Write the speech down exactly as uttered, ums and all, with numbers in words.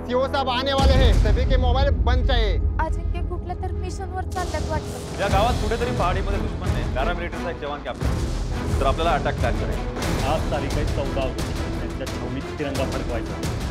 CO साहब आने वाले हैं, सभी के मोबाइल बंद चाहिए। अजिंक्य कुठल्या तर मिशन वर चालल्यात वाटतं। या गावात कुठेतरी पहाडीमध्ये दुश्मनने पॅरामिलिटरीचा एक जवान कॅप्चर तर आपल्याला अटॅक प्लॅन करायचा। आज तारीख आहे चौदा ऑगस्ट, त्यांच्या छावणीत तिरंगा फडकवायचा।